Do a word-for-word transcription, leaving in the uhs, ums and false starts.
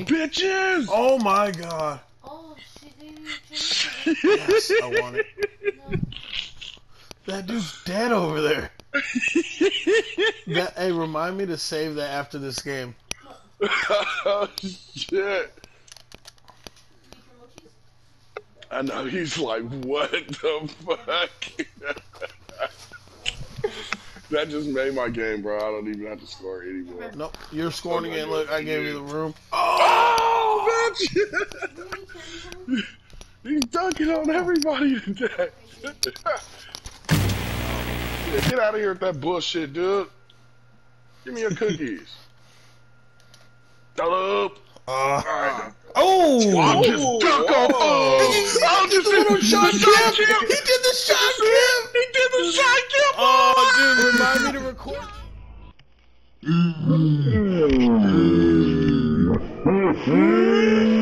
me. bitches! Oh my god. Oh shit, dude. Yes, I want it. No. That dude's dead over there. That, hey, remind me to save that after this game. Oh, shit. I know, he's like, what the fuck? That just made my game, bro. I don't even have to score anymore. Nope, you're scoring again. Look, I gave you the room. Oh, bitch! He's dunking on everybody today. Yeah, get out of here with that bullshit, dude. Give me your cookies. Shut up. Uh, Alright. oh! I'll just duck off. Oh, I'll just do the shot Kim! kick. He did the shot, Kim! He did the shot kick. Oh, dude, remind me to record. Mm-hmm.